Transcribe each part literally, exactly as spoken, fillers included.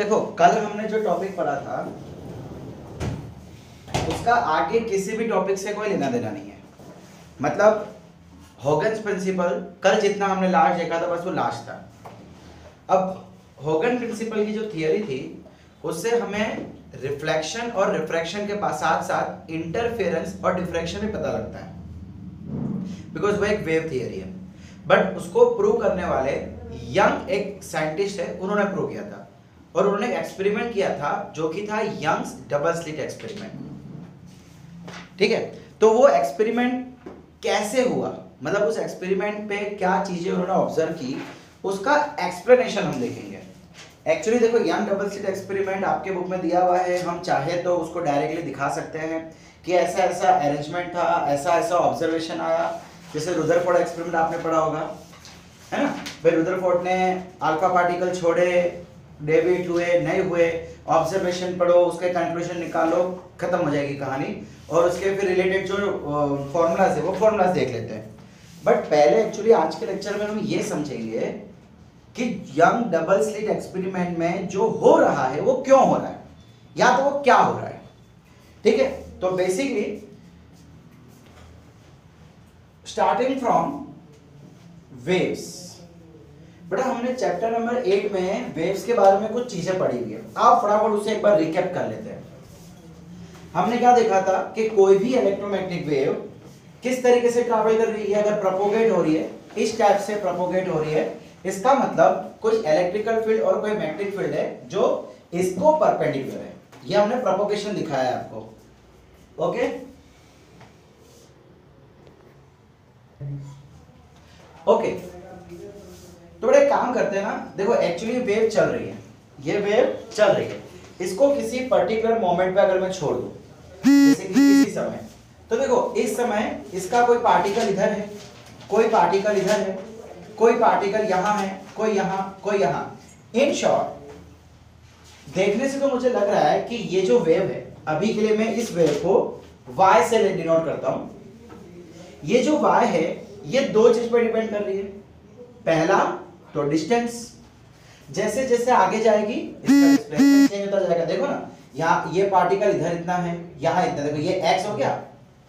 देखो कल हमने जो टॉपिक पढ़ा था उसका आगे किसी भी टॉपिक से कोई लेना देना नहीं है। मतलब हॉगन्स प्रिंसिपल कल जितना हमने लास्ट देखा था बस वो लास्ट था। अब हॉगन प्रिंसिपल की जो थियरी थी उससे हमें रिफ्लेक्शन और रिफ्रैक्शन के साथ साथ इंटरफेरेंस और डिफ्रैक्शन भी पता लगता है, बिकॉज वो एक वेव थियरी है। बट उसको प्रूव करने वाले यंग एक साइंटिस्ट है, उन्होंने प्रूव किया था और उन्होंने एक एक्सपेरिमेंट किया था जो कि था यंग्स डबल स्लिट एक्सपेरिमेंट। ठीक है, तो वो एक्सपेरिमेंट कैसे हुआ, मतलब उस एक्सपेरिमेंट पे क्या चीजें उन्होंने ऑब्जर्व की, उसका एक्सप्लेनेशन हम देखेंगे। एक्चुअली देखो यंग डबल स्लिट एक्सपेरिमेंट आपके बुक में दिया हुआ है, हम चाहे तो उसको डायरेक्टली दिखा सकते हैं कि ऐसा ऐसा अरेंजमेंट था, ऐसा ऐसा ऑब्जर्वेशन आया। जैसे रुदरफोर्ड एक्सपेरिमेंट आपने पढ़ा होगा, है ना भाई, रुदरफोर्ड ने अल्फा पार्टिकल छोड़े, डेविड हुए नहीं हुए, ऑब्जर्वेशन पढ़ो, उसके कंक्लूजन निकालो, खत्म हो जाएगी कहानी। और उसके फिर रिलेटेड जो फॉर्मूलाज है वो फॉर्मूलाज देख लेते हैं। बट पहले एक्चुअली आज के लेक्चर में हम ये समझेंगे कि यंग डबल स्लिट एक्सपेरिमेंट में जो हो रहा है वो क्यों हो रहा है, या तो वो क्या हो रहा है। ठीक है, तो बेसिकली स्टार्टिंग फ्रॉम वेव्स, बेटा हमने चैप्टर नंबर एट में वेव्स के बारे में कुछ चीजें पढ़ी हुई है, आप फटाफट उसे एक बार रिकैप कर लेते हैं। हमने क्या देखा था कि कोई भी इलेक्ट्रोमैग्नेटिक वेव किस तरीके से ट्रैवल कर रही है, अगर प्रोपोगेट हो रही है इस टाइप से प्रोपोगेट हो रही है, इसका मतलब कुछ इलेक्ट्रिकल फील्ड और कोई मैग्नेटिक फील्ड है जो इसको परपेंडिकुलर है। ये हमने प्रोपोगेशन दिखाया है आपको। ओके ओके तो बड़े काम करते हैं ना, देखो एक्चुअली वेव चल रही है, ये वेव चल रही है, इसको किसी पर्टिकुलर मोमेंट पे अगर मैं छोड़ दूं, जैसे कि किसी समय, तो देखो इस समय इसका कोई पार्टिकल इधर है, कोई पार्टिकल इधर है, कोई पार्टिकल यहां है, कोई यहां, कोई यहां। इन शॉर्ट देखने से तो मुझे लग रहा है कि ये जो वेव है, अभी के लिए मैं इस वेव को y से डिनोट करता हूं। ये जो y है ये दो चीज पर डिपेंड कर रही है। पहला तो डिस्टेंस, जैसे जैसे आगे जाएगी इसका डिस्प्लेसमेंट चेंज होता जाएगा। देखो ना यहाँ ये पार्टिकल इधर इतना है, यहाँ इतना, देखो ये x हो गया,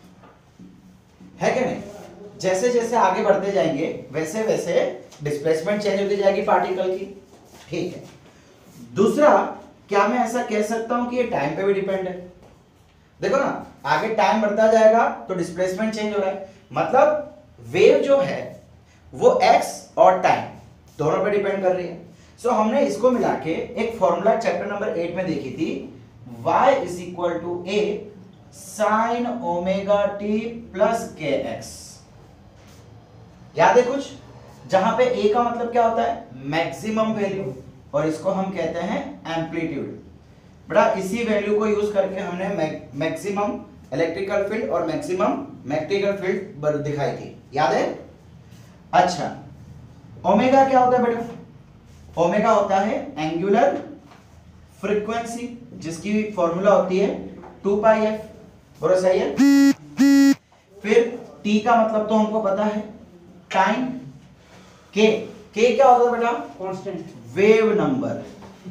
है कि नहीं। जैसे जैसे आगे बढ़ते जाएंगे वैसे वैसे डिस्प्लेसमेंट चेंज होती जाएगी पार्टिकल की। ठीक है, दूसरा क्या मैं ऐसा कह सकता हूं कि ये टाइम पे भी डिपेंड है। देखो ना आगे टाइम बढ़ता जाएगा तो डिस्प्लेसमेंट चेंज हो रहा है, मतलब वेव जो है वो x और टाइम दोनों पे डिपेंड कर रही है। सो so, हमने इसको मिला के एक फॉर्मूला चैप्टर नंबर एट में देखी थी, y is equal to A sine omega T plus K X. याद है कुछ, जहां पे a का मतलब क्या होता है, मैक्सिमम वैल्यू, और इसको हम कहते हैं एम्पलीट्यूड। बड़ा इसी वैल्यू को यूज करके हमने मैक्सिमम इलेक्ट्रिकल फील्ड और मैक्सिमम मैग्नेटिकल फील्ड दिखाई थी, याद है। अच्छा, ओमेगा क्या होता है बेटा, ओमेगा होता है एंगुलर फ्रीक्वेंसी, जिसकी फॉर्मूला होती है टू पाई एफ, बोलो सही है। फिर टी का मतलब तो हमको पता है टाइम, के के क्या होता है बेटा, कांस्टेंट वेव नंबर।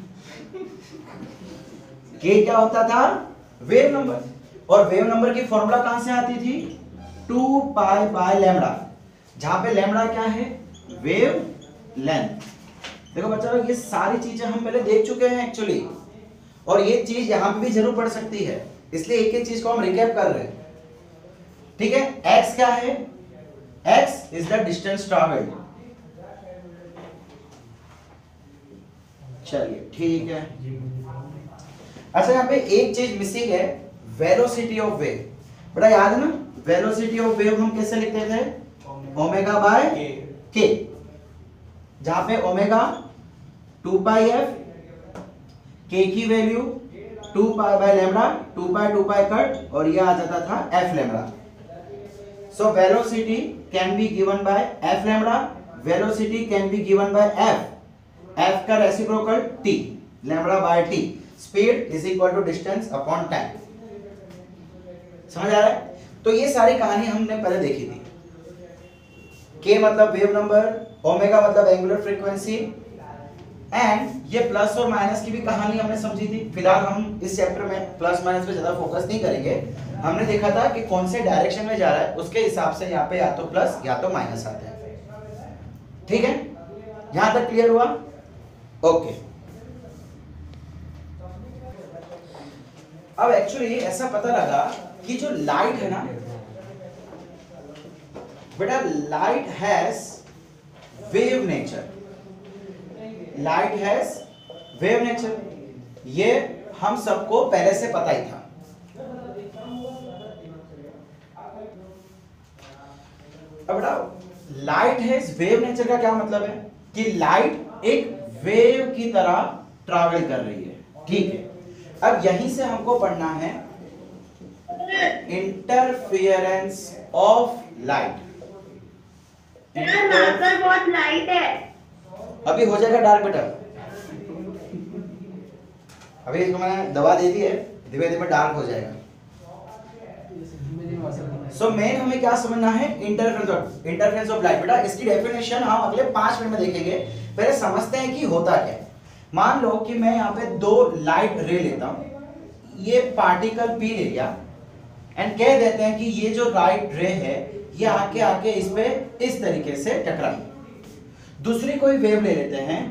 के क्या होता था, वेव नंबर, और वेव नंबर की फॉर्मूला कहां से आती थी, टू पाई बाय लैम्डा, जहां पे लैम्डा क्या है, वेव लेंथ। देखो बच्चा लोग ये सारी चीजें हम पहले देख चुके हैं एक्चुअली, और ये चीज यहां पे भी जरूर पड़ सकती है, इसलिए एक एक चीज को हम रिकैप कर रहे हैं। ठीक है, x क्या है, x is the distance travelled. चलिए ठीक है। अच्छा यहाँ पे एक चीज मिसिंग है, वेलोसिटी ऑफ वेव। बड़ा याद है ना, वेलोसिटी ऑफ वेव हम कैसे लिखते थे, ओमेगा बाय के, जहां पे omega two pi F, K की value two pi by lambda, two pi two pi cut, और ये आ जाता था F lambda. So velocity can be given by F lambda, velocity can be given by F, F का reciprocal T, lambda by T, speed is equal to distance upon time. समझ आ रहा है। तो ये सारी कहानी हमने पहले देखी थी, के मतलब वेव नंबर, ओमेगा मतलब एंगुलर फ्रीक्वेंसी, एंड ये प्लस और माइनस की भी कहानी हमने समझी थी। फिलहाल हम इस चैप्टर में प्लस माइनस पे ज्यादा फोकस नहीं करेंगे। हमने देखा था कि कौन से डायरेक्शन में जा रहा है उसके हिसाब से यहाँ पे या तो प्लस या तो माइनस आता है। ठीक है, यहां तक क्लियर हुआ? ओके। अब एक्चुअली ऐसा पता लगा कि जो लाइट है ना बेटा, light has wave nature, light has wave nature, ये हम सबको पहले से पता ही था। अब बेटा लाइट हैज वेव नेचर का क्या मतलब है कि लाइट एक वेव की तरह ट्रैवल कर रही है। ठीक है, अब यहीं से हमको पढ़ना है इंटरफियरेंस ऑफ लाइट। बहुत लाइट है, अभी हो जाएगा डार्क बेटा, अभी इसको मैंने दवा दे दी है, धीरे धीरे डार्क हो जाएगा। सो so, मेन हमें क्या समझना है, interference of interference of light. बेटा इसकी डेफिनेशन हम अगले पांच मिनट में देखेंगे, पहले समझते हैं कि होता क्या है। मान लो कि मैं यहाँ पे दो लाइट रे लेता हूं, ये पार्टिकल पी ले लिया एंड कह देते हैं कि ये जो लाइट रे है ये आके आके इस पे इस तरीके से टकराई। दूसरी कोई वेव ले लेते हैं,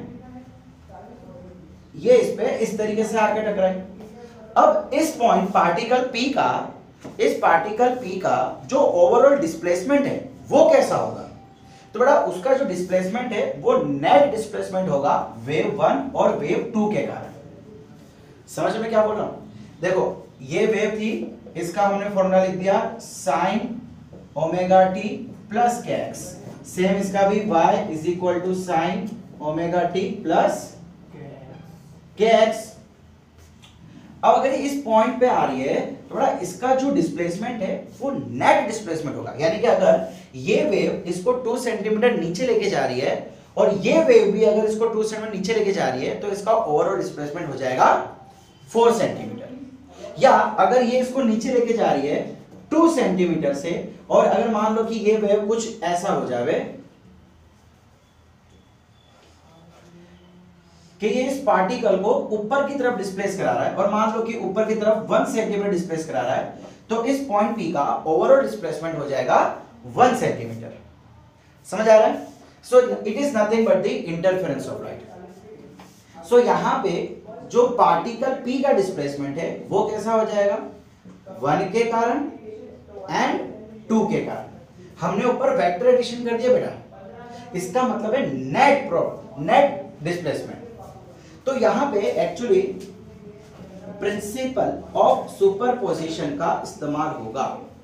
ये इस पे इस तरीके से आके टकराई। अब इस पॉइंट पार्टिकल पी का इस पार्टिकल पी का जो ओवरऑल डिस्प्लेसमेंट है वो कैसा होगा? तो बेटा उसका जो डिस्प्लेसमेंट है वो नेट डिस्प्लेसमेंट होगा वेव वन और वेव टू के कारण। समझ में क्या बोल रहा हूं? देखो ये वेव थी, इसका हमने फॉर्मूला लिख दिया sine omega T plus K X. Same इसका भी y is equal to sine omega T plus K X. अब अगर इस पॉइंट पे आ रही है तो बड़ा इसका जो डिस्प्लेसमेंट है वो नेट डिस्प्लेसमेंट होगा। यानी कि अगर ये वेव इसको टू सेंटीमीटर नीचे लेके जा रही है और ये वेव भी अगर इसको टू सेंटीमीटर नीचे लेके जा रही है तो इसका ओवरऑल डिस्प्लेसमेंट हो जाएगा फोर सेंटीमीटर। या अगर ये इसको नीचे लेके जा रही है टू सेंटीमीटर से, और अगर मान लो कि ये वेव कुछ ऐसा हो जावे कि ये इस पार्टिकल को ऊपर की तरफ डिस्प्लेस करा रहा है, और मान लो कि ऊपर की तरफ वन सेंटीमीटर डिस्प्लेस करा रहा है, तो इस पॉइंट पी का ओवरऑल डिस्प्लेसमेंट हो जाएगा वन सेंटीमीटर। समझ आ रहा है? So it is nothing but the interference of light. So यहां पे जो पार्टिकल पी का डिस्प्लेसमेंट है वो कैसा हो जाएगा? वन के कारण एंड टू के कारण। हमने ऊपर वेक्टर एडिशन कर दिया बेटा, इसका मतलब है नेट प्रो नेट डिस्प्लेसमेंट। तो यहां पे एक्चुअली प्रिंसिपल ऑफ सुपरपोजिशन का इस्तेमाल होगा।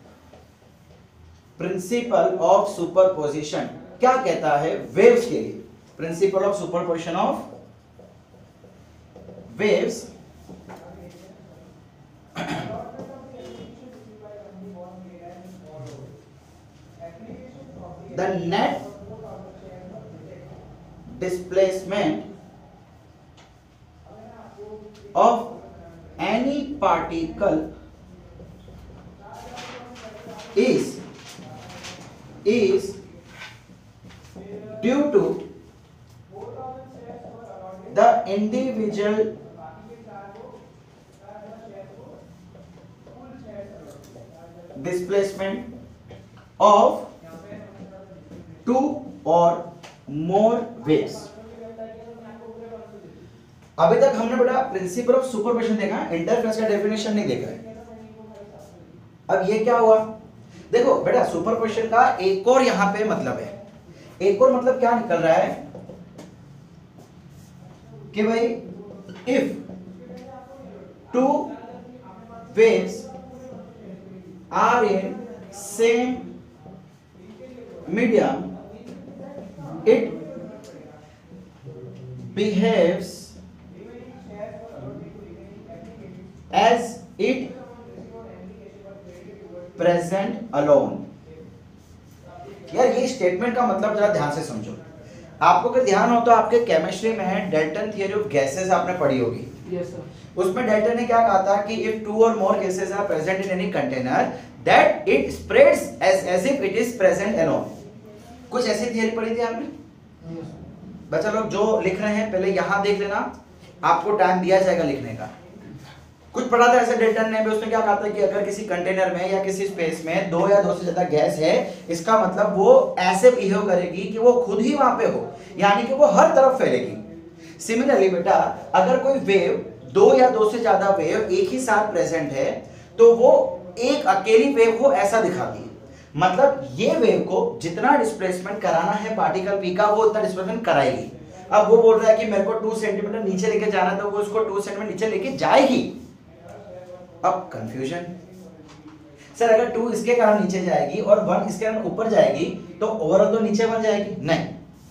प्रिंसिपल ऑफ सुपरपोजिशन क्या कहता है वेव्स के लिए? Principle of superposition of waves the net displacement of any particle is is due to the individual displacement of two और मोर वेव्स। अभी तक हमने बेटा प्रिंसिपल ऑफ सुपरपोजिशन देखा, इंटरफेरेंस का डेफिनेशन नहीं देखा है। अब ये क्या हुआ? देखो बेटा सुपरपोजिशन का एक और यहां पे मतलब है, एक और मतलब क्या निकल रहा है कि भाई if two waves are in same medium it behaves as it present alone। यार ये स्टेटमेंट का मतलब जरा ध्यान से समझो। आपको अगर ध्यान हो तो आपके केमिस्ट्री में है डेल्टन थियरी ऑफ गैसेस आपने पढ़ी होगी। yes, sir। उसमें डेल्टन ने क्या कहा था कि इफ टू और more gases are present in any container that it spreads as as if it is present alone. कुछ ऐसी थियरी पढ़ी थी आपने? बच्चा लोग जो लिख रहे हैं पहले यहां देख लेना, आपको टाइम दिया जाएगा लिखने का। कुछ पढ़ा था ऐसे डेल्टन ने भी, उसने क्या कहा था कि अगर किसी कंटेनर में या किसी स्पेस में दो या दो से ज्यादा गैस है, इसका मतलब वो ऐसे बिहेव करेगी कि वो खुद ही वहां पे हो, यानी कि वो हर तरफ फैलेगी। सिमिलरली बेटा अगर कोई वेव, दो या दो से ज्यादा वेव एक ही साथ प्रेजेंट है, तो वो एक अकेली वेव को ऐसा दिखाती है। मतलब ये वेव को जितना डिस्प्लेसमेंट कराना है पार्टिकल पी का, वो उतना डिस्प्लेसमेंट कराएगी। अब वो बोल रहा है कि मेरे को टू सेंटीमीटर नीचे लेके जाना, तो वो उसको टू सेंटीमीटर नीचे लेके जाएगी। अब कंफ्यूजन, सर अगर टू इसके कारण नीचे जाएगी और वन इसके कारण ऊपर जाएगी, तो ओवरऑल तो नीचे बन जाएगी। नहीं,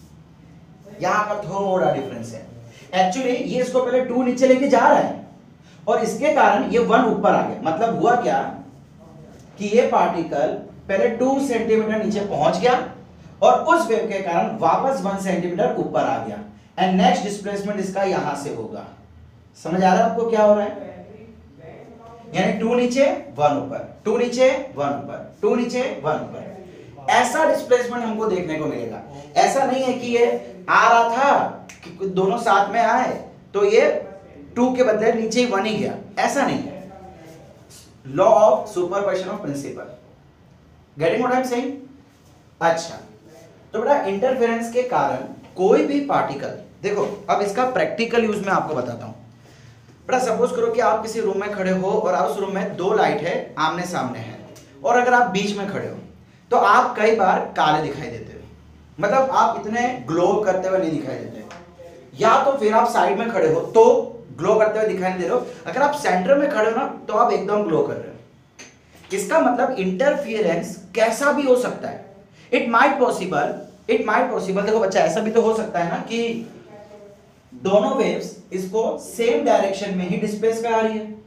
यहां पर थोड़ा डिफरेंस है। एक्चुअली ये इसको पहले टू नीचे लेके जा रहा है और इसके कारण ये वन ऊपर आ गया। मतलब हुआ क्या कि ये पार्टिकल पहले टू सेंटीमीटर नीचे पहुंच गया और उस वेव के कारण वापस वन सेंटीमीटर ऊपर आ गया, एंड नेक्स्ट डिस्प्लेसमेंट इसका यहां से होगा। समझ आ रहा है आपको क्या हो रहा है? यानी टू नीचे वन ऊपर, टू नीचे वन ऊपर, टू नीचे वन ऊपर, ऐसा डिस्प्लेसमेंट हमको देखने को मिलेगा। ऐसा नहीं है कि ये आ रहा था कि दोनों साथ में आए तो ये टू के बदले नीचे ही वन ही गया, ऐसा नहीं है। Law of superposition of principle, getting what I am saying? अच्छा, तो बेटा इंटरफेरेंस के कारण कोई भी पार्टिकल, देखो अब इसका प्रैक्टिकल यूज में आपको बताता हूं। बेटा सपोज करो कि आप किसी रूम में खड़े हो और उस रूम में दो लाइट है, आमने सामने है, और अगर आप बीच में खड़े हो तो आप कई बार काले दिखाई देते हो, मतलब आप इतने ग्लो करते हुए नहीं दिखाई देते। या तो फिर आप साइड में खड़े हो तो ग्लो करते हुए दिखाई नहीं दे रहे हो, अगर आप सेंटर में खड़े हो ना तो आप एकदम ग्लो कर रहे हो। इसका मतलब इंटरफियरेंस कैसा भी हो सकता है। It might possible, it might possible देखो बच्चा, ऐसा भी तो हो सकता है ना कि दोनों वेव्स इसको सेम डायरेक्शन में ही डिस्प्लेस करा रही है,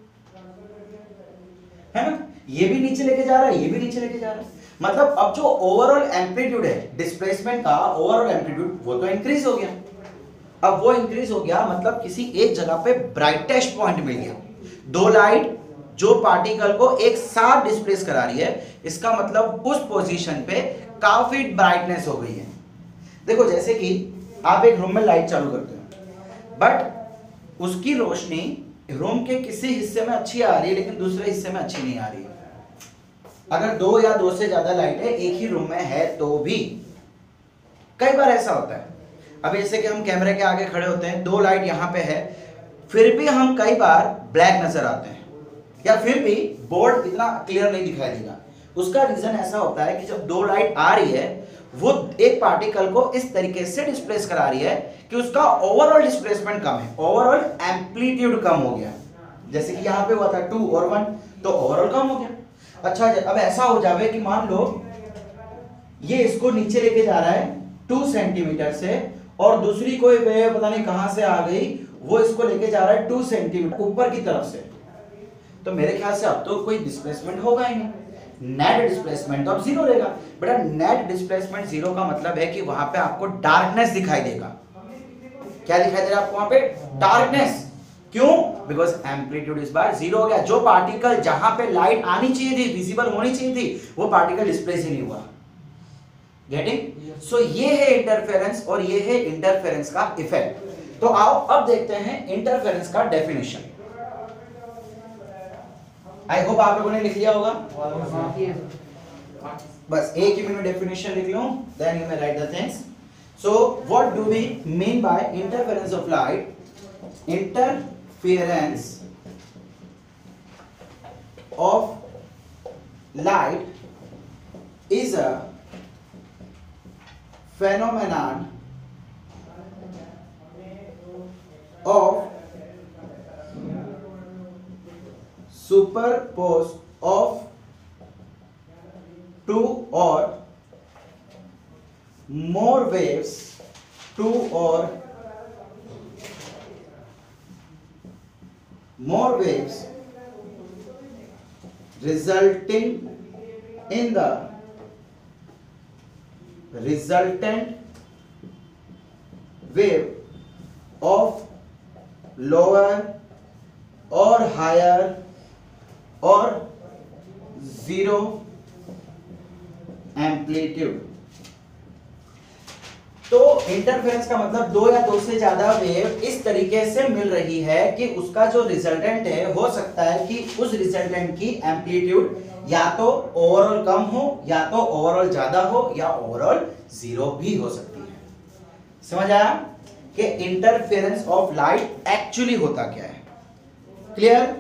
है ना? ये भी नीचे लेके जा रहा है, ये भी नीचे लेके जा रहा है। मतलब अब जो ओवरऑल एम्पलीट्यूड है डिस्प्लेसमेंट का, ओवरऑल एम्पलीट्यूड वो तो इंक्रीज हो गया। अब वो इंक्रीज हो गया मतलब किसी एक जगह पे ब्राइटेस्ट पॉइंट मिल गया। दो लाइट जो पार्टिकल को एक साथ डिस्प्लेस करा रही है, इसका मतलब उस पोजीशन पे काफी ब्राइटनेस हो गई है। देखो जैसे कि आप एक रूम में लाइट चालू करते हो, बट उसकी रोशनी रूम के किसी हिस्से में अच्छी आ रही है लेकिन दूसरे हिस्से में अच्छी नहीं आ रही है। अगर दो या दो से ज्यादा लाइटें एक ही रूम में है तो भी कई बार ऐसा होता है। अभी जैसे कि हम कैमरे के आगे खड़े होते हैं, दो लाइट यहाँ पे है, फिर भी हम कई बार ब्लैक नजर आते हैं, या फिर भी बोर्ड इतना क्लियर नहीं दिखाई देगा। उसका रीजन ऐसा होता है कि जब दो लाइट आ रही है वो एक पार्टिकल को इस तरीके से डिस्प्लेस करा रही है कि उसका ओवरऑल डिस्प्लेसमेंट कम है, ओवरऑल एम्पलीट्यूड कम हो गया। जैसे कि यहाँ पे हुआ था टू और वन, तो ओवरऑल कम हो गया। अच्छा अब ऐसा हो जावे कि मान लो ये इसको नीचे लेके जा रहा है टू सेंटीमीटर से, और दूसरी कोई वेव पता नहीं कहां से आ गई, वो इसको लेके जा रहा है टू सेंटीमीटर ऊपर की तरफ से, तो मेरे ख्याल से अब तो कोई डिस्प्लेसमेंट होगा ही नहीं। नेट डिस्प्लेसमेंट तो अब जीरो रहेगा। बेटा नेट डिस्प्लेसमेंट जीरो का मतलब है कि वहां पे आपको डार्कनेस दिखाई देगा। क्या दिखाई दे रहा है आपको वहां पे? डार्कनेस। क्यों? बिकॉज एम्पलीट्यूड इस बार जीरो हो गया। जो पार्टिकल जहां पे लाइट आनी चाहिए थी, विजिबल होनी चाहिए थी, वो पार्टिकल डिस्प्लेस ही नहीं हुआ। गेटिंग? सो ये है इंटरफेरेंस और ये है इंटरफेरेंस का इफेक्ट। तो आओ अब देखते हैं इंटरफेरेंस का डेफिनेशन। आई होप आप लोगों ने लिख लिया होगा। बस एक ही मिनट डेफिनेशन लिख लूं, then you may write the things. So what do we mean by interference of light? Interference of light is a phenomenon of superpose of two or more waves, two or more waves resulting in the resultant wave of lower or higher or zero amplitude. तो interference का मतलब दो या दो से ज्यादा wave इस तरीके से मिल रही है कि उसका जो रिजल्टेंट है, हो सकता है कि उस रिजल्टेंट की एम्पलीट्यूड या तो ओवरऑल कम हो, या तो ओवरऑल ज्यादा हो, या ओवरऑल जीरो भी हो सकती है। समझ आया कि इंटरफेरेंस ऑफ लाइट एक्चुअली होता क्या है? क्लियर?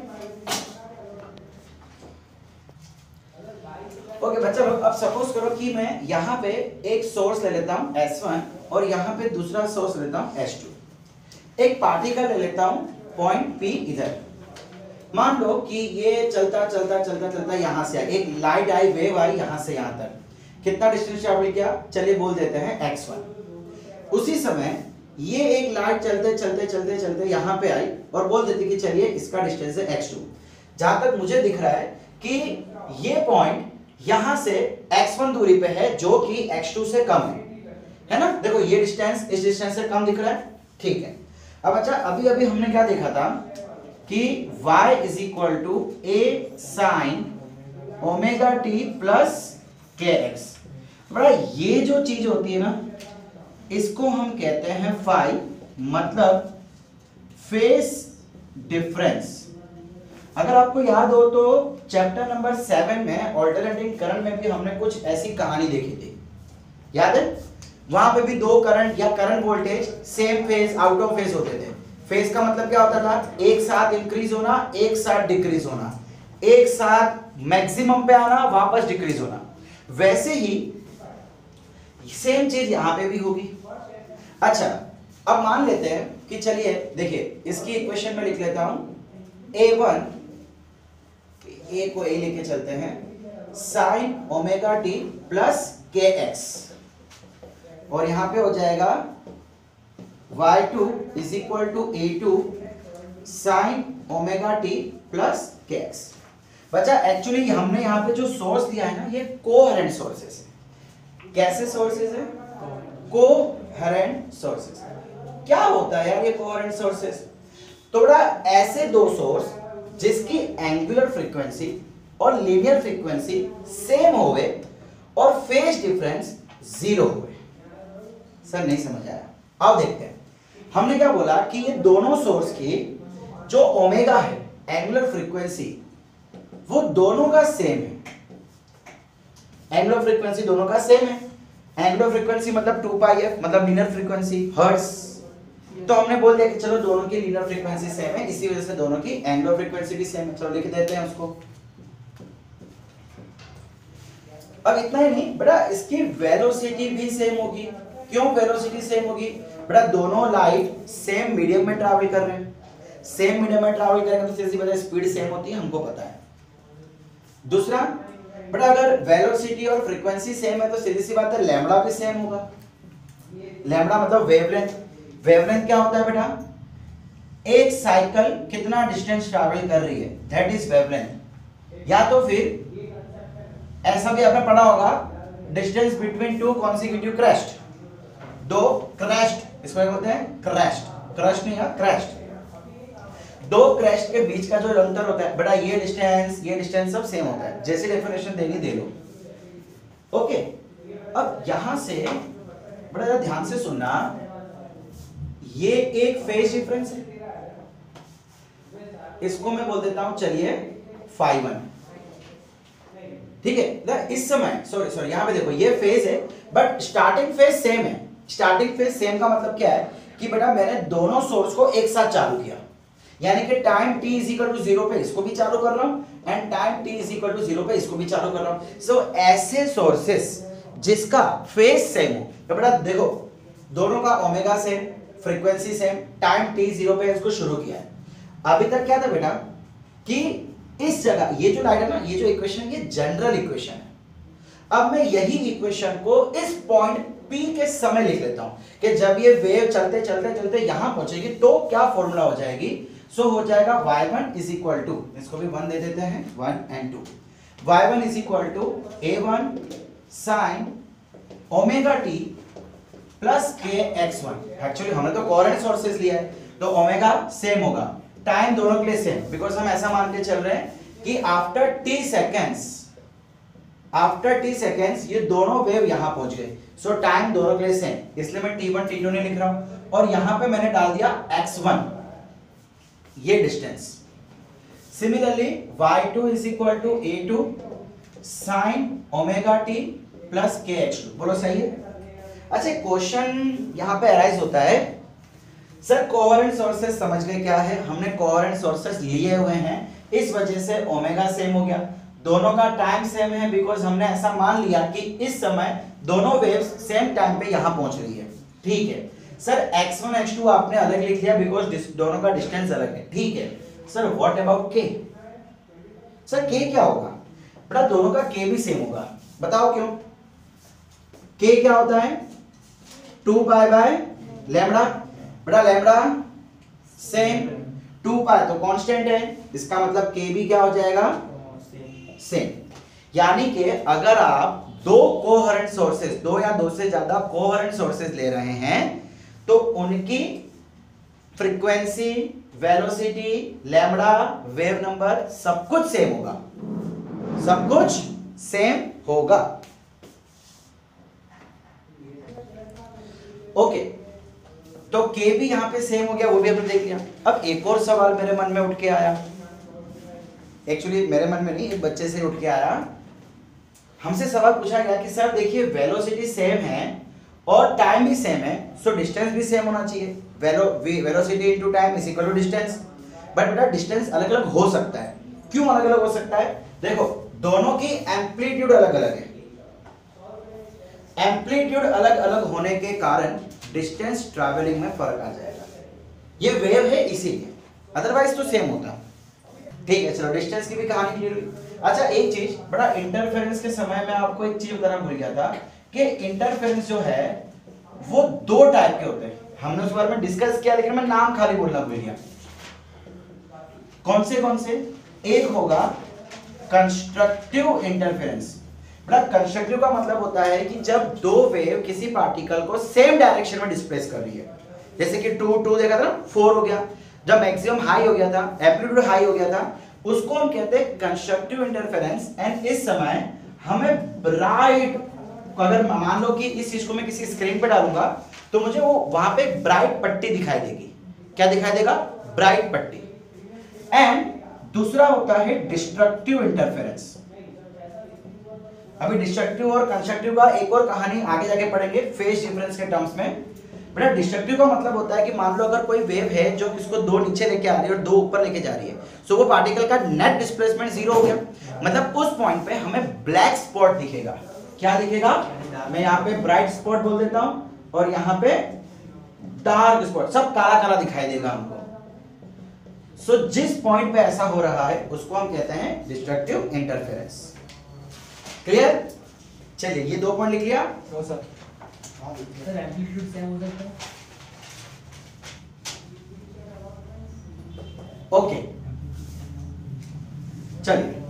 ओके बच्चा लोग, अब सपोज करो कि मैं यहां पे एक सोर्स ले लेता हूं एस वन और यहां पे दूसरा सोर्स लेता हूं एस टू। एक पार्टिकल ले लेता हूं पॉइंट P इधर। मान लो कि ये चलता चलता चलता चलता यहां से एक लाइट आई, वेव आई यहां से यहां तक। कितना डिस्टेंस ट्रैवल किया? चलिए बोल देते हैं एक्स वन। उसी समय ये एक लाइट चलते चलते चलते चलते यहां पे आई और बोल देती कि चलिए इसका डिस्टेंस है एक्स टू। जहां तक मुझे दिख रहा है कि ये पॉइंट यहां से एक्स वन दूरी पे है जो कि एक्स टू से कम है, है ना? देखो ये डिस्टेंस इस डिस्टेंस से कम दिख रहा है, ठीक है। अब अच्छा, अभी अभी हमने क्या देखा था कि y is equal to A sine omega T plus K X. बड़ा ये जो चीज होती है ना, इसको हम कहते हैं फाई, मतलब फेस डिफरेंस। अगर आपको याद हो तो चैप्टर नंबर सेवन में ऑल्टरनेटिंग करंट में भी हमने कुछ ऐसी कहानी देखी थी, याद है? वहां पे भी दो करंट या current voltage same phase out of phase होते थे। फेज का मतलब क्या होता था? एक साथ इंक्रीज होना, एक साथ डिक्रीज होना, एक साथ मैक्सिमम पे आना, वापस डिक्रीज होना। वैसे ही सेम चीज यहां पे भी होगी। अच्छा, अब मान लेते हैं कि चलिए देखिए इसकी इक्वेशन में लिख लेता हूं ए वन, ए को ए लेके चलते हैं, sine omega T plus K X, और यहां पे हो जाएगा Y two is equal to A two sine omega T plus K X. बच्चा एक्चुअली हमने यहां पे जो सोर्स लिया है ना, ये कोहेरेंट सोर्सेस है। कैसे सोर्सेस है? Coherent sources. क्या होता है यार ये कोहेरेंट सोर्सेस? तो बड़ा ऐसे दो सोर्स जिसकी एंगुलर फ्रीक्वेंसी और लीनियर फ्रीक्वेंसी सेम होवे और फेज डिफरेंस जीरो होवे। सर नहीं समझ आया? अब देखते हैं। हमने क्या बोला कि ये दोनों सोर्स की जो ओमेगा है, एंगुलर फ्रीक्वेंसी, वो दोनों का सेम है। एंगुलर फ्रीक्वेंसी दोनों का सेम है। एंगुलर फ्रीक्वेंसी मतलब टू पाई एफ, मतलब लीनियर फ्रीक्वेंसी हर्ट्ज। तो हमने बोल दिया कि चलो दोनों की लीनियर फ्रीक्वेंसी सेम है, इसी वजह से दोनों की एंगुलर फ्रीक्वेंसी भी सेम है। चलो लिख देते हैं उसको। अब इतना ही नहीं बेटा, इसकी वेलोसिटी भी सेम होगी। क्यों वेलोसिटी सेम होगी? बेटा दोनों लाइट सेम मीडियम में ट्रैवल कर रहे हैं। सेम मीडियम में ट्रैवल करेंगे तो सीधी बात है स्पीड सेम होती है, हमको पता है। दूसरा बेटा, अगर वेलोसिटी और फ्रीक्वेंसी सेम है तो सीधी सी बात है लैम्बडा भी सेम होगा। लैम्बडा मतलब वेवलेंथ। वेवलेंथ क्या होता है बेटा? एक साइकिल कितना डिस्टेंस ट्रैवल कर रही है, दैट इज वेवलेंथ। या तो फिर ऐसा भी आपने पढ़ा होगा, distance between two consecutive crest. दो क्रेस्ट, इसको क्या बोलते हैं? क्रेस्ट। क्रस्ट नहीं है, क्रेस्ट। दो क्रेस्ट के बीच का जो अंतर होता है बेटा, ये डिस्टेंस ये डिस्टेंस सब सेम होता है। जैसे डेफिनेशन देनी दे लो। ओके, अब यहां से बड़ा ध्यान से सुनना, ये एक फेज डिफरेंस है, इसको मैं बोल देता हूं चलिए फाई वन, ठीक है। इस समय सॉरी सॉरी यहां पे देखो ये फेज है, बट स्टार्टिंग फेज सेम है। स्टार्टिंग फेज सेम का मतलब क्या है कि बेटा मैंने दोनों सोर्स को एक साथ चालू किया, यानी कि time t is equal to zero पे इसको भी चालू कर रहा हूं and time t is equal to zero पे इसको भी चालू कर रहा हूं। सो so, ऐसे सोर्सेस जिसका फेज सेम हो, तो बेटा देखो दोनों का omega same, frequency same, time t zero पे इसको शुरू किया है। अभी तक क्या था बेटा कि इस जगह ये जो लाइट है ना, ये जो इक्वेशन, ये जनरल इक्वेशन है। अब मैं यही इक्वेशन को इस पॉइंट P के समय लिख लेता हूं कि जब ये वेव चलते चलते चलते यहां पहुंचेगी तो क्या फॉर्मूला हो जाएगी। सो so, हो जाएगा Y one is equal to, इसको भी वन दे देते हैं, one and two. Y one is equal to A one sine omega T plus K X one. Actually हमने तो कोहेरेंट सोर्सेस लिया है तो ओमेगा सेम होगा, टाइम दोनों के लिए सेम, बिकॉज हम ऐसा मान के चल रहे हैं कि after T seconds after T seconds ये दोनों वेव यहां पहुंच गए, सो टाइम दोनों के लिए सेम, इसलिए मैं टी वन टी टू नहीं लिख रहा हूं, और यहां पे मैंने डाल दिया एक्स वन, ये distance. Similarly Y two is equal to A two sine omega T plus K X two, बोलो सही है। अच्छा क्वेश्चन यहां पे अराइज होता है, सर कोहेरेंट सोर्सेस समझ गए क्या है, हमने कोहेरेंट सोर्सेस लिए हुए हैं, इस वजह से ओमेगा सेम हो गया, दोनों का टाइम सेम है, बिकॉज हमने ऐसा मान लिया कि इस समय दोनों वेव्स सेम टाइम पे यहां पहुंच रही है, ठीक है। Sir X one X two आपने अलग लिख लिया बिकॉज दोनों का डिस्टेंस अलग है, ठीक है। Sir what about K, sir K क्या होगा, बेटा दोनों का के भी सेम होगा, बताओ क्यों। के क्या होता है, टू पाई बाय लैम्बडा, बेटा लैम्बडा सेम, टू पाई तो कांस्टेंट है, इसका मतलब के भी क्या हो जाएगा, सेम। यानी कि अगर आप दो कोहेरेंट सोर्सेस, दो या दो से ज्यादा कोहेरेंट सोर्सेस ले रहे हैं तो उनकी frequency, velocity, lambda, wave number सब कुछ सेम होगा, सब कुछ सेम होगा। ओके, तो के भी यहां पे सेम हो गया, वो भी हमने देख लिया। अब एक और सवाल मेरे मन में उठ के आया, एक्चुअली मेरे मन में नहीं, एक बच्चे से उठ के आया, हमसे सवाल पूछा गया कि सर देखिए वेलोसिटी सेम है और टाइम भी सेम है, सो डिस्टेंस भी सेम होना चाहिए, velo velocity into time is equal to distance, but बेटा डिस्टेंस अलग अलग हो सकता है, क्यों अलग अलग हो सकता है, देखो दोनों की एम्पलीट्यूड अलग अलग है, एम्पलीट्यूड अलग अलग होने के कारण डिस्टेंस ट्रैवलिंग में फर्क आ जाएगा, ये वेव है इसीलिए, अदरवाइज तो सेम होता, ठीक है। चलो डिस्टेंस की भी कहानी क्लियर हुई। अच्छा एक चीज, बड़ा इंटरफेरेंस के समय में आपको एक चीज बताना भूल गया था कि इंटरफेरेंस जो है वो दो टाइप के होते हैं, हमने उस बारे में डिस्कस किया लेकिन मैं नाम खाली बोलना भूल गया, कौन से कौन से, एक होगा कंस्ट्रक्टिव इंटरफेरेंस, बड़ा कंस्ट्रक्टिव का मतलब होता है कि जब दो वेव किसी पार्टिकल को सेम डायरेक्शन में डिस्प्लेस कर रही है, जैसे कि टू टू देखा था, फोर हो गया, जब मैक्सिमम हाई हो गया था, एम्पलीट्यूड हाई हो गया था, उसको हम कहते हैं कंस्ट्रक्टिव इंटरफेरेंस। एंड इस समय हमें ब्राइट, अगर मान लो कि इस चीज को मैं किसी स्क्रीन पे डालूंगा तो मुझे वो वहां पे ब्राइट पट्टी दिखाई देगी, क्या दिखाई देगा, ब्राइट पट्टी। एंड दूसरा होता है डिस्ट्रक्टिव इंटरफेरेंस, अभी डिस्ट्रक्टिव और कंस्ट्रक्टिव का एक और कहानी आगे जाके पढ़ेंगे फेज डिफरेंस के टर्म्स में। बेटा डिस्ट्रक्टिव का मतलब होता है कि मान लो अगर कोई वेव है जो किसको दो नीचे लेके आ रही है और दो ऊपर लेके जा रही है, सो वो पार्टिकल का नेट डिस्प्लेसमेंट जीरो हो गया, मतलब उस पॉइंट पे हमें ब्लैक स्पॉट दिखेगा, क्या दिखेगा, मैं यहाँ पे ब्राइट स्पॉट बोल देता हूं और यहाँ पे डार्क स्पॉट, सब काला काला दिखाई देगा हमको। सो so, जिस पॉइंट पे ऐसा हो रहा है उसको हम कहते हैं डिस्ट्रक्टिव इंटरफेरेंस। क्लियर, चलिए ये दो पॉइंट लिख लिया। तो सर सर एम्पलीट्यूड सेम हो सकता है, ओके चलिए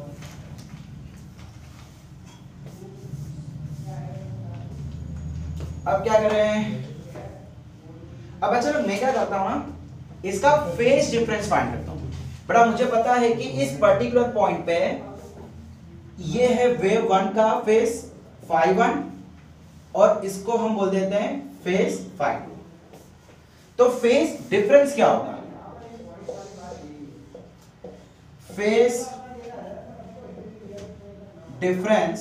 अब क्या कर रहे हैं, अब चलो मैं क्या करता हूं ना, इसका फेज डिफरेंस फाइंड करता हूं। बड़ा मुझे पता है कि इस पर्टिकुलर पॉइंट पे ये है वेव वन का फेज फाइव वन और इसको हम बोल देते हैं फेज फाइव टू। तो फेज डिफरेंस क्या होगा, phase difference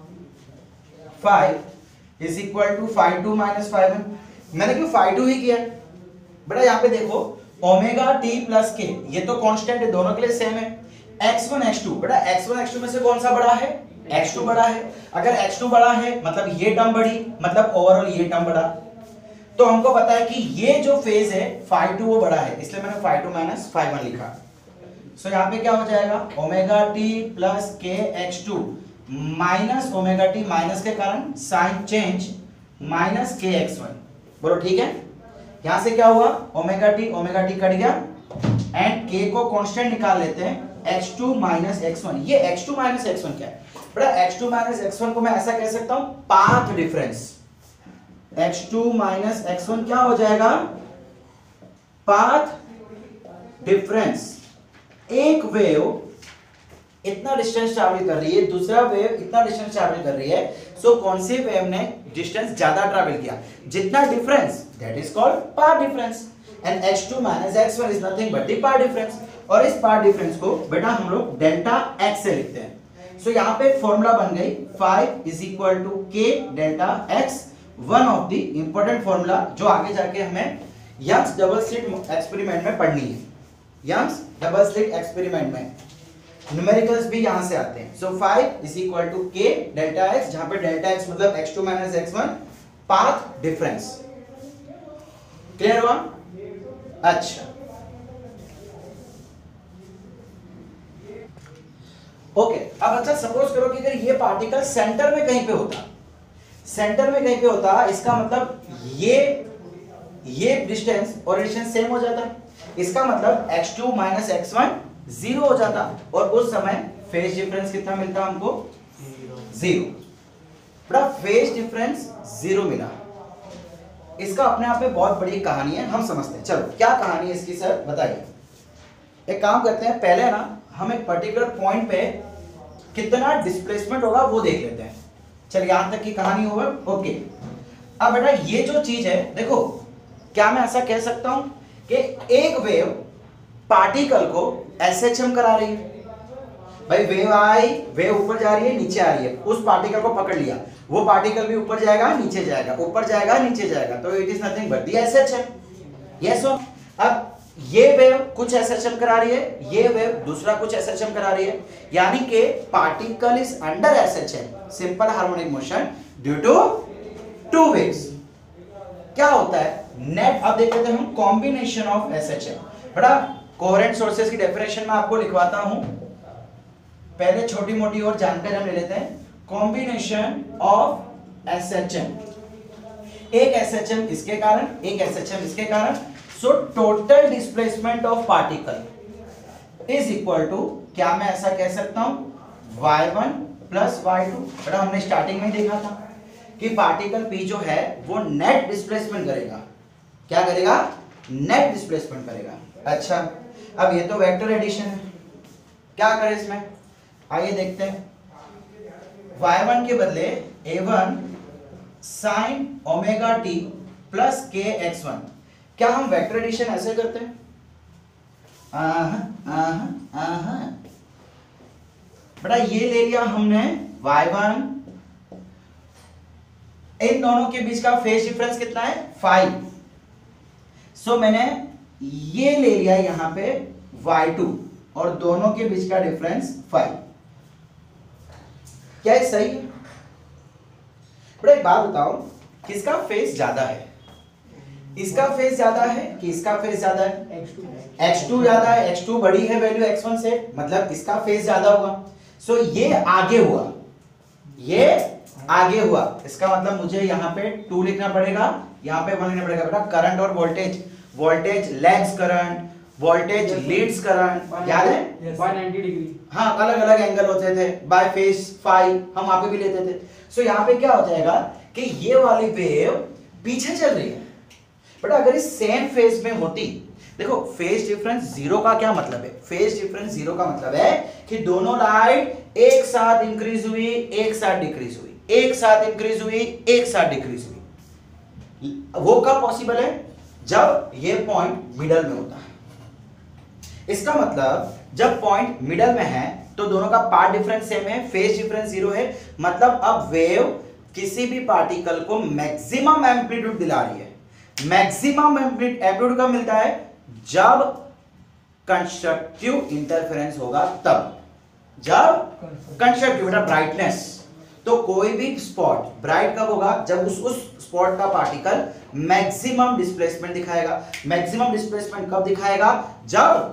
phi is equal to phi two minus phi one. मैंने क्यों फाइव टू ही किया, बेटा यहां पे देखो ओमेगा टी प्लस के, ये तो कांस्टेंट है, दोनों के लिए सेम है। एक्स वन एक्स टू, बेटा एक्स वन एक्स टू में से कौन सा बड़ा है, एक्स टू बड़ा है, अगर एक्स टू बड़ा है मतलब ये टर्म बड़ी, मतलब ओवरऑल ये टर्म बड़ा। तो हमको पता है कि ये जो फेज है फाइव टू वो बड़ा है, इसलिए मैंने phi two minus phi one लिखा। सो यहाँ पे क्या हो जाएगा, omega T plus K X two minus omega T, minus के कारण sine change minus K X one, बोलो ठीक है। यहां से क्या हुआ, omega T omega T cut गया एंड के को कांस्टेंट निकाल लेते हैं, X two minus X one. ये X two minus X one क्या है, बेटा X two minus X one को मैं ऐसा कह सकता हूं path difference. X two minus X one क्या हो जाएगा, पाथ डिफरेंस। एक वेव इतना डिस्टेंस ट्रैवल कर रही है, दूसरा वेव इतना डिस्टेंस ट्रैवल कर रही है, सो so, कौन सी वेव ने डिस्टेंस ज्यादा ट्रैवल किया, जितना difference, that is called path difference, and H two minus X one is nothing but the path difference. और इस पाथ डिफरेंस को बेटा हम लोग डेल्टा एक्स से लिखते हैं। सो so, यहाँ पे एक फॉर्मूला बन गई, phi is equal to K delta X, one of the important formula जो आगे जाके हमें यंग्स डबल स्लिट एक्सपेरिमेंट में पढ़नी है। यंग्स डबल स्लिट एक्सपेरिमेंट में न्यूमेरिकल्स भी यहां से आते हैं। So phi is equal to K delta X, जहां पे डेल्टा एक्स मतलब X two minus X one, path difference. Clear हुआ? अच्छा, ओके okay, अब अच्छा सपोज करो कि अगर ये पार्टिकल सेंटर में कहीं पे होता, सेंटर में कहीं पे होता, इसका मतलब ये ये डिस्टेंस और डिस्टेंस सेम हो जाता, इसका मतलब X two minus X one zero हो जाता, और उस समय फेज डिफरेंस कितना मिलता हमको? जीरो। बड़ा फेज डिफरेंस जीरो मिला। इसका अपने आप में बहुत बड़ी कहानी है, हम समझते हैं। चलो क्या कहानी है इसकी सर बताइए। एक काम करते हैं, पहले ना हम एक पर्टिकुलर पॉइंट पे कितना डिस्प्लेसमेंट होगा वो देख लेते हैं। चलिए यहां तक की कहानी होगा, ओके। अब बेटा ये जो चीज है, देखो क्या मैं ऐसा कह सकता हूं कि एक वेव पार्टिकल को एसएचएम करा रही है। भाई वेव आई, वेव ऊपर जा रही है, नीचे आ रही है, उस पार्टिकल को पकड़ लिया, वो पार्टिकल भी ऊपर जाएगा, नीचे जाएगा, ऊपर जाएगा, नीचे जाएगा, तो it is nothing but the SHM. Yes और अब ये वेव कुछ एसएचएम करा रही है, ये वेव दूसरा कुछ एसएचएम करा रही है, यानी कि particle is under SHM, simple harmonic motion due to two waves. क्या होता है नेट? अब देख लेते हैं हम कॉम्बिनेशन ऑफ एसएचएम। बड़ा कोहेरेंट सोर्सेज की डेफिनेशन में आपको लिखवाता हूं, पहले छोटी मोटी और जानकारी हम ले लेते हैं। कॉम्बिनेशन ऑफ एसएचएम, एक एसएचएम इसके कारण, एक एसएचएम इसके कारण, so total displacement of particle is equal to, क्या मैं ऐसा कह सकता हूं, Y one plus Y two. बड़ा हमने स्टार्टिंग में देखा था कि पार्टिकल P जो है वो नेट डिस्प्लेसमेंट करेगा। क्या करेगा? नेट डिस्प्लेसमेंट करेगा। अच्छा, अब ये तो वेक्टर एडिशन है, क्या करें इसमें? आइए देखते हैं। वाई वन के बदले A one sine omega T plus K X one, क्या हम वेक्टर एडिशन ऐसे करते हैं? आहा, आहा, आहा। बेटा ये ले लिया हमने वाई वन, इन दोनों के बीच का फेज डिफरेंस कितना है? फाइव। सो so, मैंने ये ले लिया यहां पे वाई टू, और दोनों के बीच का डिफरेंस फाइव। क्या ये सही है? बड़ा एक बात बताओ, किसका फेज ज्यादा है? इसका फेज ज्यादा है कि इसका फेज ज्यादा है? एक्स टू ज्यादा है, एक्स टू बड़ी है वैल्यू एक्स वन से, मतलब इसका फेज ज्यादा होगा। सो so, ये आगे हुआ, ये आगे हुआ, इसका मतलब मुझे यहाँ पे टू लिखना पड़ेगा, यहाँ पे वन लिखना पड़ेगा। बेटा करंट और voltage, voltage lags current, voltage leads current, याद है? एक सौ नब्बे डिग्री। हाँ, अलग अलग एंगल होते थे, बाय फेज फाइव हम वहां पे भी लेते थे। सो so, यहाँ पे क्या हो जाएगा कि ये वाली वेव पीछे चल रही है, बट अगर इस सेम फेज में होती, देखो फेज डिफरेंस जीरो का क्या मतलब है? फेज डिफरेंस जीरो का मतलब है कि दोनों लाइट एक साथ इंक्रीज हुई, एक साथ डिक्रीज हुई, एक साथ इंक्रीज हुई, एक साथ डिक्रीज हुई। वो कब पॉसिबल है? जब ये पॉइंट मिडल में होता है। इसका मतलब जब पॉइंट मिडल में है तो दोनों का पाथ डिफरेंस सेम है, फेज डिफरेंस जीरो है, मतलब अब वेव किसी भी पार्टिकल को मैक्सिमम एम्पलीट्यूड दिला रही है। मैक्सिमम एम्पलीट्यूड कब मिलता है? जब कंस्ट्रक्टिव इंटरफेरेंस होगा, तब जब कंस्ट्रक्टिव, बेटा ब्राइटनेस, तो कोई भी स्पॉट ब्राइट कब होगा? जब उस उस स्पॉट का पार्टिकल मैक्सिमम डिस्प्लेसमेंट दिखाएगा। मैक्सिमम डिस्प्लेसमेंट कब दिखाएगा? जब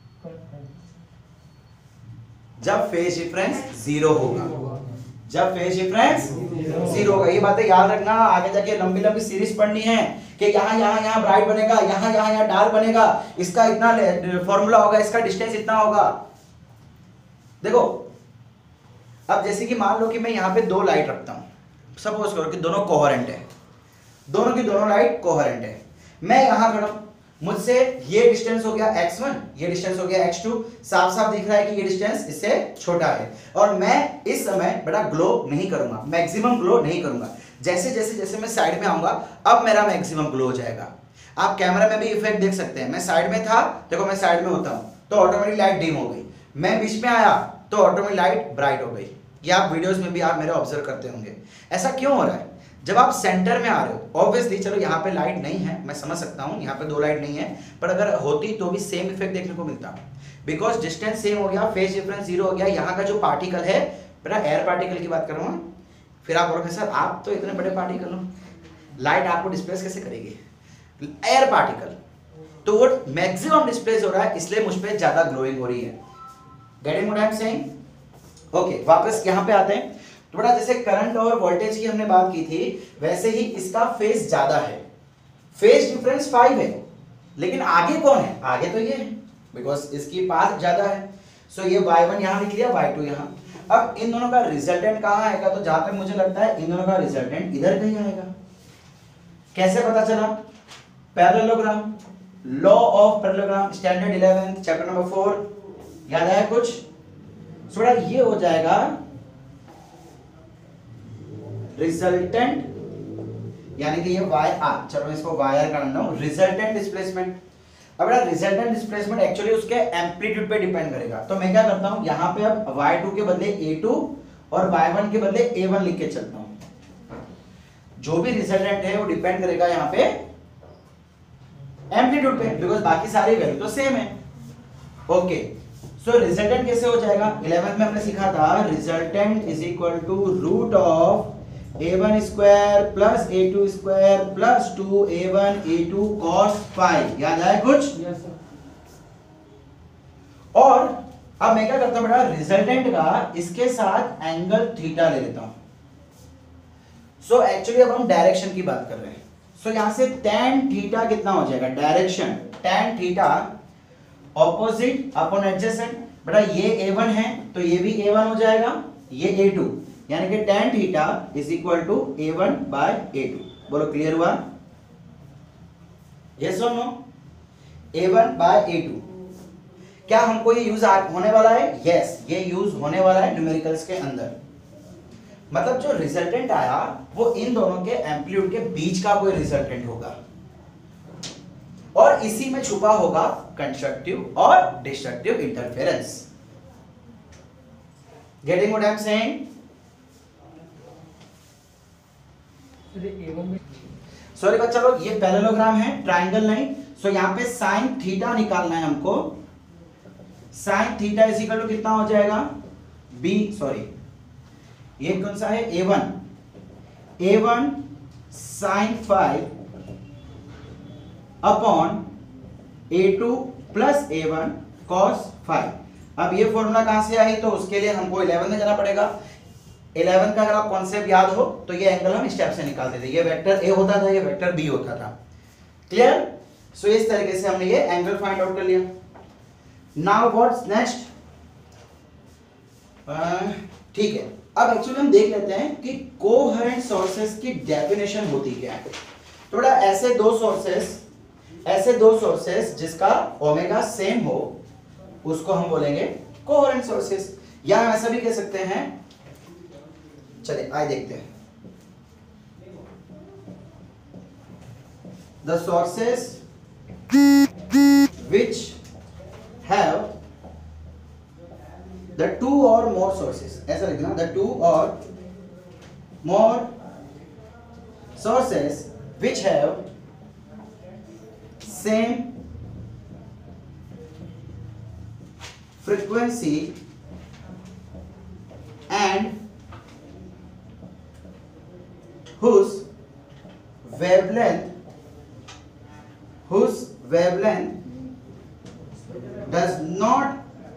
जब फेज डिफरेंस जीरो होगा, जब फेज डिफरेंस जीरो होगा। ये बातें याद रखना, आगे जाके लंबी लंबी सीरीज पढ़नी है कि यहाँ यहाँ यहाँ ब्राइट बनेगा, यहाँ यहाँ यहाँ डार्क बनेगा, इसका इतना फॉर्मूला होगा, इसका डिस्टेंस इतना होगा। देखो अब जैसे कि मान लो कि मैं यहाँ पे दो लाइट रखता हूँ, सपोज करो कि दोनों कोहेरेंट है, दोनों की दोनों लाइट कोहेरेंट है, मैं यहाँ खड़ा हूँ, मुझसे ये डिस्टेंस हो गया एक्स वन, ये डिस्टेंस हो गया एक्स टू, साफ साफ दिख रहा है कि ये डिस्टेंस इससे छोटा है और मैं इस समय बड़ा ग्लो नहीं करूंगा, मैक्सिमम ग्लो नहीं करूंगा। जैसे जैसे जैसे मैं साइड में आऊंगा अब मेरा मैक्सिमम ग्लो हो जाएगा। आप कैमरा में भी इफेक्ट देख सकते हैं, मैं साइड में था, देखो मैं साइड में होता हूं तो ऑटोमेटिक लाइट डिम हो गई, मैं बीच में आया तो ऑटोमेटिक लाइट ब्राइट हो गई। ये आप वीडियोस में भी आप मेरे ऑब्जर्व करते होंगे। ऐसा क्यों हो रहा है? जब आप सेंटर में आ रहे हो, ऑब्वियसली चलो यहाँ पे लाइट नहीं है, मैं समझ सकता हूँ यहाँ पे दो लाइट नहीं है, पर अगर होती तो भी सेम इफेक्ट देखने को मिलता, बिकॉज डिस्टेंस सेम हो गया, फेज डिफरेंस जीरो हो गया। यहाँ का जो पार्टिकल है, बेटा एयर पार्टिकल की बात कर रहा हूँ, फिर आप बोलोगे सर आप तो इतने बड़े पार्टिकल हो, लाइट आपको डिस्प्लेस कैसे करेगी? एयर पार्टिकल, तो वो मैक्सिमम डिस्प्लेस हो रहा है, इसलिए मुझ पर ज्यादा ग्लोइंग हो रही है। Getting what I am saying? Okay, वापस यहाँ पे आते हैं। थोड़ा जैसे करंट और वोल्टेज की हमने बात की थी, वैसे ही इसका फेज ज्यादा है, फेज डिफरेंस फाइव है, लेकिन आगे कौन है? आगे तो ये है, बिकॉज इसकी पाथ ज्यादा है। सो so ये वाई वन यहां लिख लिया, वाई टू यहां। अब इन दोनों का रिजल्टेंट कहां आएगा? तो जहां तक मुझे लगता है इन दोनों का रिजल्टेंट इधर कहीं आएगा। कैसे पता चला? Parallelogram, law of parallelogram, standard eleventh chapter number four, याद आया कुछ? थोड़ा ये हो जाएगा रिजल्टेंट, यानी कि ये वाई आर, चलो मैं इसको वाई आर कर रहा हूं, रिजल्टेंट डिस्प्लेसमेंट। अब रिजल्टेंट डिस्प्लेसमेंट एक्चुअली उसके एम्पलीट्यूड पे डिपेंड करेगा, तो मैं क्या करता हूं यहां पे अब वाई टू के बदले ए टू और वाई वन के बदले ए वन लिख के चलता हूं। जो भी रिजल्टेंट है वो डिपेंड करेगा यहां पे एम्पलीट्यूड पे, बिकॉज बाकी सारी वैल्यू तो सेम है। ओके, सो रिजल्टेंट कैसे हो जाएगा? इलेवेंथ में हमने सीखा था resultant is equal to root of A one square plus A two square plus two A one A two cos phi, याद आया कुछ? Yes sir. और अब मैं क्या करता हूं बेटा, रिजल्टेंट का इसके साथ एंगल थीटा ले लेता हूं। सो so, एक्चुअली अब हम डायरेक्शन की बात कर रहे हैं। सो so, यहां से tan थीटा कितना हो जाएगा? Direction tan theta opposite upon adjacent, बेटा ये ए वन है तो ये भी ए वन हो जाएगा, ये ए टू, यानी कि tan theta is equal to A one by A two. बोलो क्लियर हुआ? यस और no? A one by A two, क्या हमको ये यूज होने वाला है? यस yes, ये यूज होने वाला है न्यूमेरिकल्स के अंदर। मतलब जो रिजल्टेंट आया वो इन दोनों के एम्पलीट्यूड के बीच का कोई रिजल्टेंट होगा और इसी में छुपा होगा कंस्ट्रक्टिव और destructive interference. Getting what I am saying? Sorry बच्चा लोग, ये पैरेललोग्राम है, ट्रायंगल नहीं। सो so, यहाँ पे साइन थीटा निकालना है हमको। Sine theta is equal to कितना हो जाएगा? बी, सॉरी ये कौन सा है? A one, A one sine phi upon A two plus A one cos phi. अब ये फॉर्मूला कहां से आई? तो उसके लिए हमको इलेवन में जाना पड़ेगा। इलेवन का अगर आप कॉन्सेप्ट याद हो तो ये एंगल हम स्टेप से निकालते थे, ये वेक्टर ए होता था, ये वेक्टर बी होता था। क्लियर? सो इस तरीके से हमने ये एंगल फाइंड आउट कर लिया। Now what's next? ठीक है, अब एक्चुअली हम देख लेते हैं कि कोहेरेंट सोर्सेस की डेफिनेशन होती क्या है। थोड़ा ऐसे दो सोर्सेस, ऐसे दो सोर्सेस जिसका ओमेगा सेम हो उसको हम बोलेंगे कोहेरेंट सोर्सेस, या हम ऐसा भी कह सकते हैं, चलिए आइए देखते हैं। The sources which have the two or more sources, ऐसा लिखना, the two or more sources which have same frequency and whose wavelength whose wavelength does not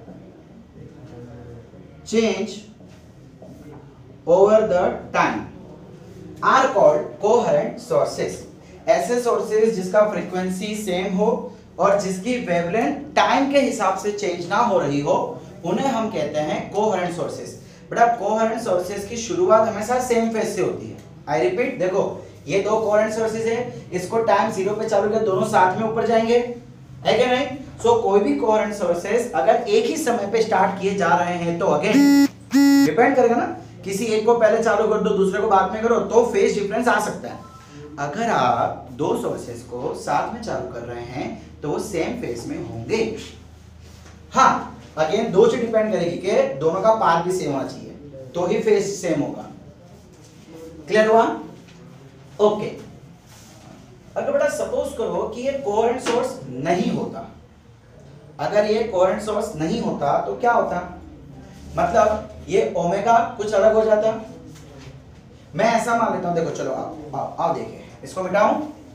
change over the time are called coherent sources। ऐसे sources जिसका frequency same हो और जिसकी wavelength time के हिसाब से चेंज ना हो रही हो उन्हें हम कहते हैं कोहेरेंट सोर्सेज। बेटा कोहेरेंट सोर्सेज की शुरुआत हमेशा सेम फेज से होती है। आई रिपीट, देखो ये दो कोहेरेंट सोर्सेज है, इसको टाइम जीरो पे चालू किया, दोनों साथ में ऊपर जाएंगे, है क्या नहीं? सो so, कोई भी कोहेरेंट सोर्सेज अगर एक ही समय पे स्टार्ट किए जा रहे हैं तो अगेन डिपेंड करेगा ना, किसी एक को पहले चालू कर दो दूसरे को बाद में करो तो फेज डिफरेंस आ सकता है। अगर आप दो सोर्सेज को साथ में चालू कर रहे हैं तो वो सेम फेज में होंगे। हाँ, अगेन दो चीज डिपेंड करेगी कि दोनों का पाथ भी सेम होना चाहिए तो ही फेज सेम होगा। क्लियर हुआ? ओके। अगर बेटा सपोज करो कि ये कोहेरेंट सोर्स नहीं होता, अगर ये कोहेरेंट सोर्स नहीं होता तो क्या होता? मतलब ये ओमेगा कुछ अलग हो जाता। मैं ऐसा मान लेता हूं, देखो चलो आओ आओ, आओ देखिए, इसको मिटाऊं।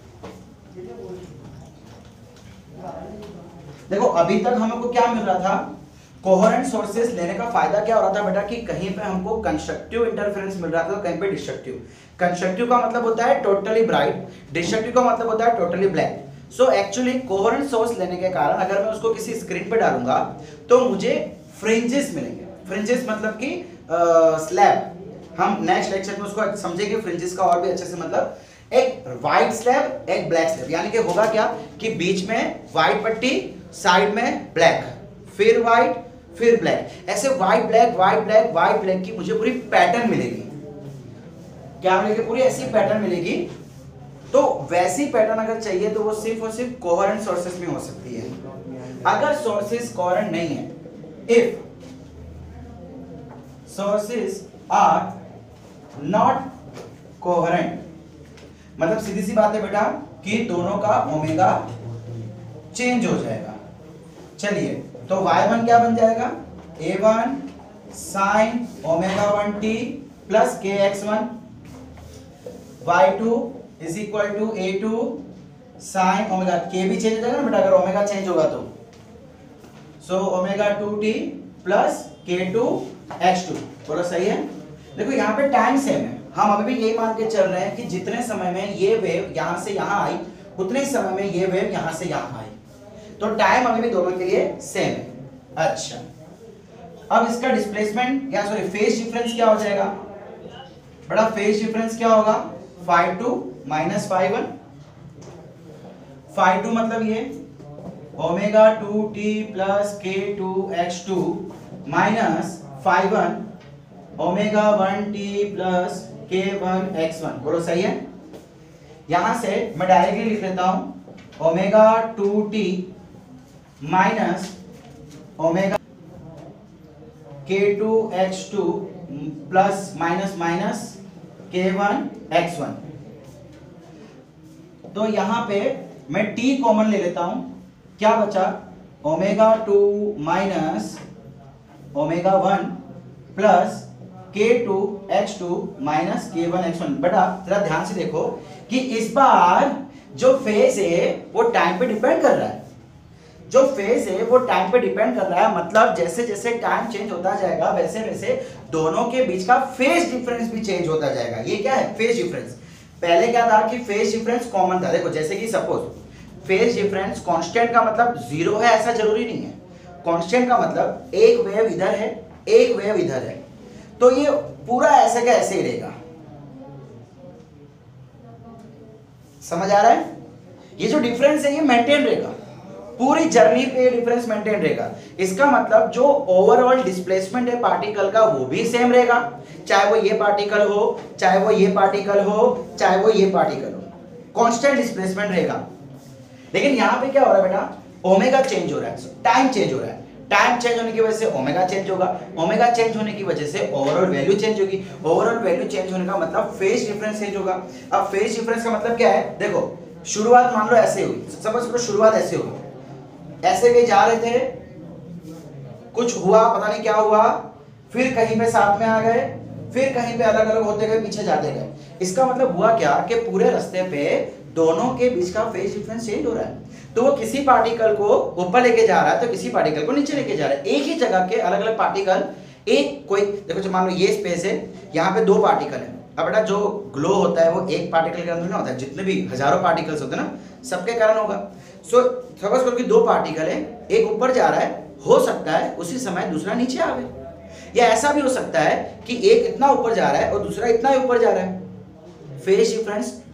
देखो अभी तक हमको क्या मिल रहा था? कोहेरेंट सोर्सेज लेने का फायदा क्या हो रहा था बेटा कि कहीं पे हमको कंस्ट्रक्टिव इंटरफेरेंस मिल रहा था, कहीं पे डिस्ट्रक्टिव। कंस्ट्रक्टिव का मतलब होता है टोटली ब्राइट, डिस्ट्रक्टिव का मतलब होता है totally black. So actually coherent source लेने के कारण अगर मैं उसको किसी स्क्रीन पे डालूंगा तो मुझे फ्रिंजेस मिलेंगे। फ्रिंजेस मतलब कि स्लैब, हम नेक्स्ट लेक्चर में उसको समझेंगे फ्रिंजेस का और भी अच्छे से। मतलब एक व्हाइट स्लैब एक ब्लैक स्लैब, यानी कि होगा क्या कि बीच में व्हाइट पट्टी, साइड में ब्लैक, फिर व्हाइट फिर ब्लैक, ऐसे white black white black white black की मुझे पूरी पैटर्न मिलेगी। क्या मिलेगी? पूरी ऐसी पैटर्न मिलेगी। तो वैसी पैटर्न अगर चाहिए तो वो सिर्फ और सिर्फ कोहेरेंट सोर्सेस में हो सकती है। अगर सोर्सेस कोहेरेंट नहीं है, if sources are not coherent, मतलब सीधी सी बात है बेटा कि दोनों का ओमेगा चेंज हो जाएगा। चलिए तो वाई वन क्या बन जाएगा? A one sine omega one T plus K X one, Y two is equal to A two sine omega, K भी चेंज हो जाएगा ना बेटा अगर ओमेगा चेंज होगा तो। So omega two T plus K two X two, बोलो सही है? देखो यहाँ पे टाइम सेम है, हम अभी भी यही मान के चल रहे हैं कि जितने समय में ये वेव यहां से यहां आई उतने समय में ये वेव यहां से यहां आई, तो टाइम अभी भी दोनों के लिए सेम है। अच्छा, अब इसका डिस्प्लेसमेंट या सॉरी फेज डिफरेंस क्या हो जाएगा? बड़ा फेज डिफरेंस क्या होगा? Phi two minus phi one. Phi two मतलब ये omega two T plus K two X two minus phi one omega one T plus K one X one, बोलो सही है? यहां से मैं डायरेक्टली लिख लेता हूं omega two T minus omega K two X two plus minus minus K one X one. तो यहां पे मैं t कॉमन ले लेता हूं, क्या बचा? Omega two minus omega one plus K two X two minus K one X one. बेटा जरा ध्यान से देखो कि इस बार जो फेज है वो टाइम पे डिपेंड कर रहा है, जो फेज है वो टाइम पे डिपेंड कर रहा है। मतलब जैसे जैसे टाइम चेंज होता जाएगा वैसे वैसे दोनों के बीच का फेज डिफरेंस भी चेंज होता जाएगा। ये क्या है? Phase difference. पहले क्या था कि फेज डिफरेंस कॉमन था। देखो जैसे कि सपोज फेज डिफरेंस कांस्टेंट का मतलब जीरो है ऐसा जरूरी नहीं है। कांस्टेंट का मतलब एक वेव इधर है एक वेव इधर है, तो ये पूरा ऐसे का ऐसे ही रहेगा। समझ आ रहा है? ये जो डिफरेंस है ये मेंटेन रहेगा, पूरी जर्नी पे डिफरेंस मेंटेन रहेगा। इसका मतलब जो ओवरऑल डिस्प्लेसमेंट है पार्टिकल का वो भी सेम रहेगा, चाहे वो ये पार्टिकल हो चाहे वो ये पार्टिकल हो चाहे वो ये पार्टिकल हो, कांस्टेंट डिस्प्लेसमेंट रहेगा। लेकिन यहां पे क्या हो रहा है बेटा? ओमेगा चेंज हो रहा है, टाइम चेंज हो रहा है। टाइम चेंज होने की वजह से ओमेगा चेंज होगा, ओमेगा चेंज होने की वजह से ओवरऑल वैल्यू चेंज होगी, ओवरऑल वैल्यू चेंज होने का मतलब फेज डिफरेंस चेंज होगा। अब फेज डिफरेंस का मतलब क्या है? देखो शुरुआत मान लो ऐसे हुई, समझ लो शुरुआत ऐसे हुई, ऐसे कहीं जा रहे थे, कुछ हुआ पता नहीं क्या हुआ, फिर कहीं पे साथ में आ गए, फिर कहीं पे अलग अलग होते गए पीछे जाते गए। इसका मतलब हुआ क्या कि पूरे रास्ते पे दोनों के बीच का फेज डिफरेंस चेंज हो रहा है। तो वो किसी पार्टिकल को ऊपर लेके जा रहा है तो किसी पार्टिकल को नीचे लेके जा रहा है। एक ही जगह के अलग अलग पार्टिकल, एक कोई देखो जो मान लो ये स्पेस है, यहाँ पे दो पार्टिकल है। अब बेटा जो ग्लो होता है वो एक पार्टिकल के अंदर ना होता है, जितने भी हजारों पार्टिकल्स होते हैं ना सबके कारण होगा। सो सपोज करो कि दो पार्टिकल है, एक ऊपर जा रहा है, हो सकता है उसी समय दूसरा नीचे आवे, या ऐसा भी हो सकता है कि एक इतना ऊपर जा रहा है और दूसरा इतना ही ऊपर जा रहा है। फेज डिफरेंस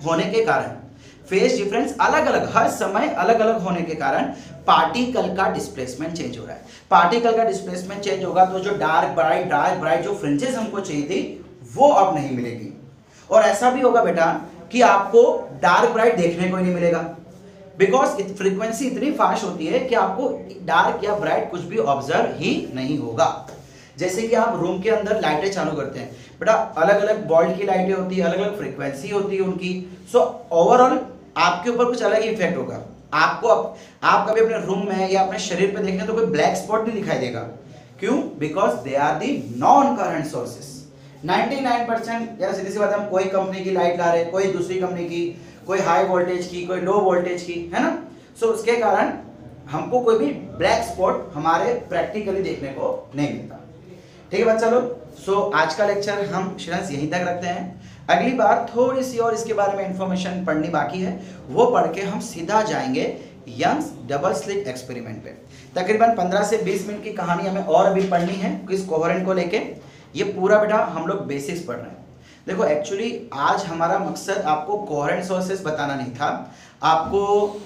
होने के कारण, फेज डिफरेंस अलग अलग हर समय अलग अलग होने के कारण पार्टिकल का डिस्प्लेसमेंट चेंज हो रहा है। पार्टिकल का डिस्प्लेसमेंट चेंज होगा तो जो डार्क ब्राइट डार्क ब्राइट जो फ्रिंजेस हमको चाहिए थी वो अब नहीं मिलेगी। और ऐसा भी होगा बेटा कि आपको डार्क ब्राइट देखने को ही नहीं मिलेगा, बिकॉज फ्रीक्वेंसी इतनी फास्ट होती है कि आपको डार्क या ब्राइट कुछ भी ऑब्जर्व ही नहीं होगा। जैसे कि आप रूम के अंदर लाइटें चालू करते हैं बेटा, अलग अलग वोल्ट की लाइटें होती है, अलग अलग फ्रीक्वेंसी होती है उनकी। सो ओवरऑल आपके ऊपर कुछ अलग ही इफेक्ट होगा। आपको आप, आप कभी अपने रूम में या अपने शरीर पे देखें तो कोई ब्लैक स्पॉट नहीं दिखाई देगा। क्यों? Because they are the non coherent sources. निन्यानवे परसेंट या सीधी सी बात है, हम कोई कंपनी की लाइट ला रहे हैं, कोई दूसरी कंपनी की, कोई हाई वोल्टेज की, कोई लो वोल्टेज की, है ना। सो so, उसके कारण हमको कोई भी ब्लैक स्पॉट हमारे प्रैक्टिकली देखने को नहीं मिलता। ठीक है बच्चा लोग, सो so, आज का लेक्चर हम स्टूडेंट्स यहीं तक रखते हैं। अगली बार थोड़ी सी और इसके बारे में इंफॉर्मेशन पढ़नी बाकी है, वो पढ़ के हम सीधा जाएंगे यंग्स डबल स्लिट एक्सपेरिमेंट पे। तकरीबन पंद्रह से बीस मिनट की कहानी हमें और अभी पढ़नी है किस कोहेरेंट को लेके। ये पूरा बेटा हम लोग बेसिक्स पढ़ रहे हैं। देखो एक्चुअली आज हमारा मकसद आपको कोहेरेंट सोर्सेस बताना नहीं था, आपको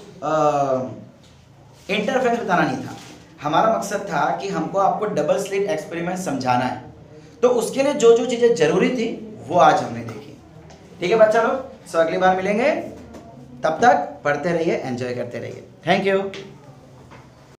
इंटरफेरेंस बताना नहीं था। हमारा मकसद था कि हमको आपको डबल स्लिट एक्सपेरिमेंट समझाना है, तो उसके लिए जो जो चीज़ें जरूरी थी वो आज हमने देखी। ठीक है बच्चा लोग, सो अगली बार मिलेंगे, तब तक पढ़ते रहिए, एंजॉय करते रहिए। Thank you.